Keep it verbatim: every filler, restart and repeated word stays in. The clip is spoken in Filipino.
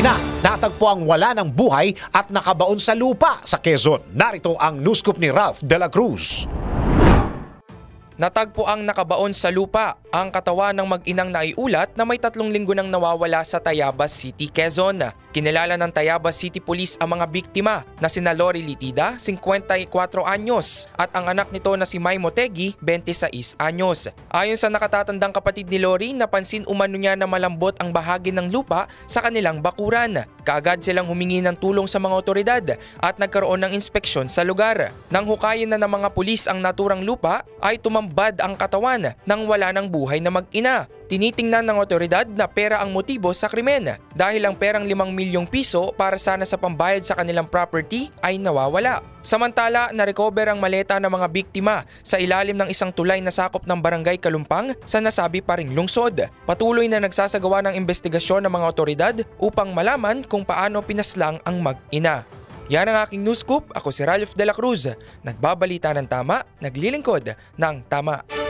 mag-ina natagpo ang wala ng buhay at nakabaon sa lupa sa Quezon. Narito ang news scoop ni Ralph de la Cruz. Natagpo ang nakabaon sa lupa ang katawan ng mag-inang naiulat na may tatlong linggo nang nawawala sa Tayabas City, Quezon. Kinilala ng Tayabas City Police ang mga biktima na sina Lori Litida, fifty-four anyos, at ang anak nito na si May Motegi, twenty-six anyos. Ayon sa nakatatandang kapatid ni Lori, napansin umano niya na malambot ang bahagi ng lupa sa kanilang bakuran. Kaagad silang humingi ng tulong sa mga otoridad at nagkaroon ng inspeksyon sa lugar. Nang hukayin na ng mga pulis ang naturang lupa, ay tumambad ang katawan nang wala ng buhay na mag-ina. Tinitingnan ng otoridad na pera ang motibo sa krimen dahil ang perang limang milyong piso para sana sa pambayad sa kanilang property ay nawawala. Samantala, na-recover ang maleta ng mga biktima sa ilalim ng isang tulay na sakop ng Barangay Kalumpang sa nasabi pa ring lungsod. Patuloy na nagsasagawa ng investigasyon ng mga otoridad upang malaman kung paano pinaslang ang mag-ina. Yan ang aking news scoop. Ako si Ralph de la Cruz. Nagbabalita ng tama, naglilingkod ng tama.